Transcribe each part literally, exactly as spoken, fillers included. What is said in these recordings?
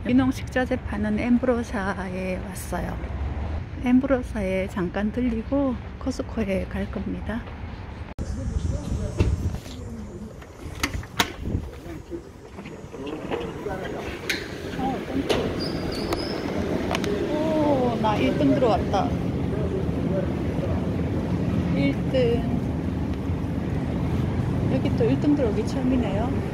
귀농식자재 파는 엠브로사에 왔어요. 엠브로사에 잠깐 들리고 코스코에 갈 겁니다. 오, 나 일 등 들어왔다. 일 등. 여기 또 일 등 들어오기 처음이네요.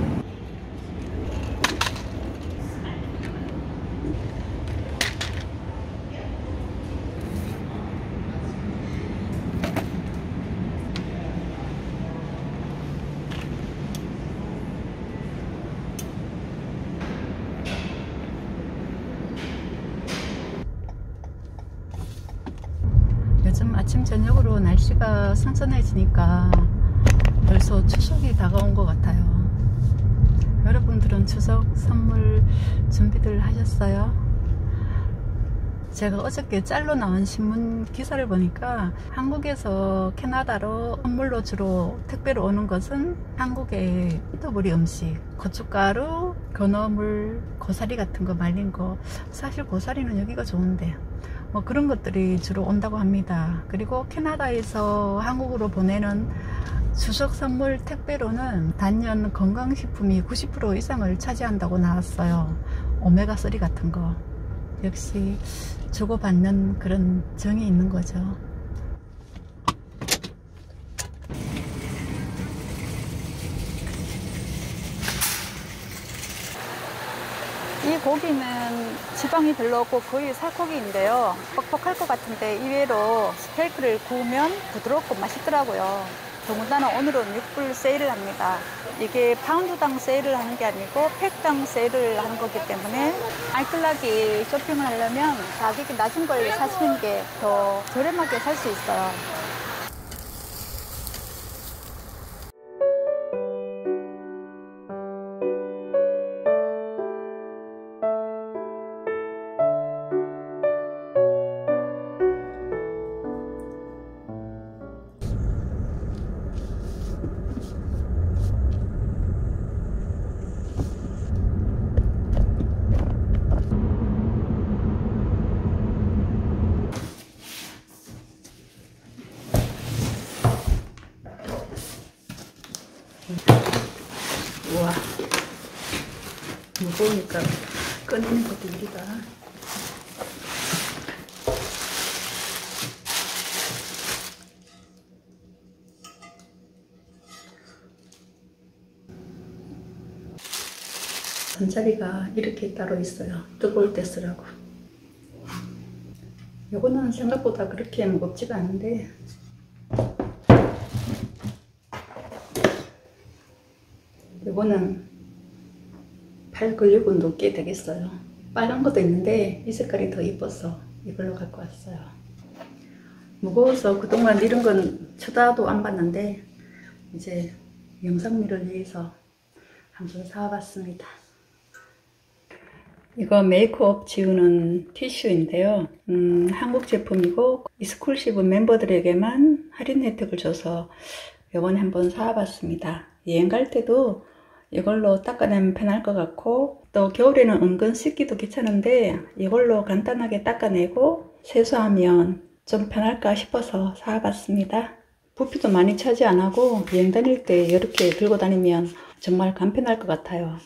요즘 아침 저녁으로 날씨가 선선해지니까 벌써 추석이 다가온 것 같아요. 여러분들은 추석 선물 준비들 하셨어요? 제가 어저께 짤로 나온 신문 기사를 보니까 한국에서 캐나다로 선물로 주로 택배로 오는 것은 한국의 피토브리 음식, 고춧가루, 건어물, 고사리 같은 거 말린 거. 사실 고사리는 여기가 좋은데 뭐 그런 것들이 주로 온다고 합니다. 그리고 캐나다에서 한국으로 보내는 추석 선물 택배로는 단연 건강식품이 구십 퍼센트 이상을 차지한다고 나왔어요. 오메가삼 같은 거. 역시 주고받는 그런 정이 있는 거죠. 이 고기는 지방이 별로 없고 거의 살코기인데요. 뻑뻑할 것 같은데 의외로 스테이크를 구우면 부드럽고 맛있더라고요. 더군다나 오늘은 육 불 세일을 합니다. 이게 파운드당 세일을 하는 게 아니고 팩당 세일을 하는 거기 때문에 알뜰하게 쇼핑을 하려면 가격이 낮은 걸 사시는 게 더 저렴하게 살 수 있어요. 우와, 무거우니까 꺼내는 것도 일이다. 손잡이가 이렇게 따로 있어요. 뜨거울 때 쓰라고. 요거는 생각보다 그렇게 무겁지가 않은데 요거는 팔 근육은 높게 되겠어요. 빨간 것도 있는데 이 색깔이 더 이뻐서 이걸로 갖고 왔어요. 무거워서 그동안 이런 건 쳐다도 안 봤는데 이제 영상미를 위해서 한번 사와봤습니다. 이거 메이크업 지우는 티슈인데요. 음, 한국 제품이고 이스클루시브 멤버들에게만 할인 혜택을 줘서 이번에 한번 사와봤습니다. 여행 갈 때도 이걸로 닦아내면 편할 것 같고 또 겨울에는 은근 씻기도 귀찮은데 이걸로 간단하게 닦아내고 세수하면 좀 편할까 싶어서 사와봤습니다. 부피도 많이 차지 안 하고 여행 다닐 때 이렇게 들고 다니면 정말 간편할 것 같아요.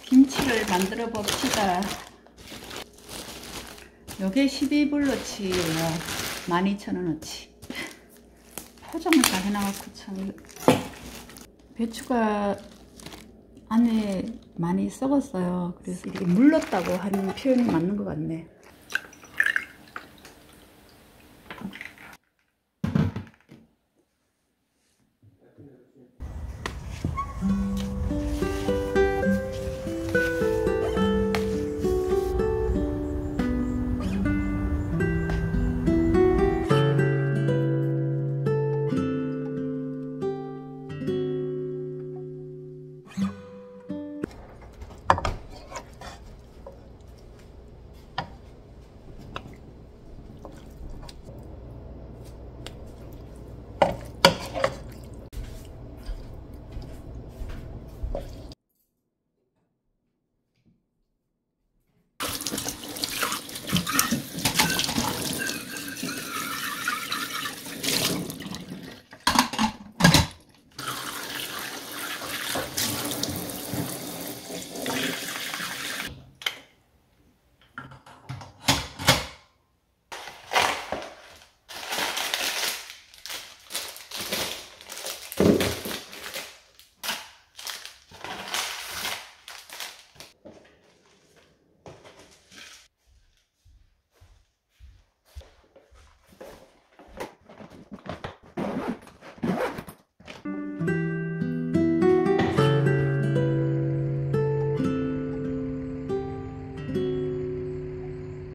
김치를 만들어 봅시다. 요게 십이 불어치예요. 만 이천 원어치. 포장을 다 해놔갖고 참. 배추가 안에 많이 썩었어요. 그래서 이렇게 물렀다고 하는 표현이 맞는 것 같네.